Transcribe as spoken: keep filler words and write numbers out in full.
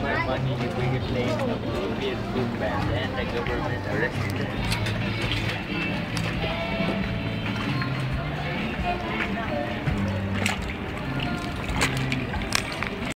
my money, you bring a plane, will be a good band, and the government arrested them.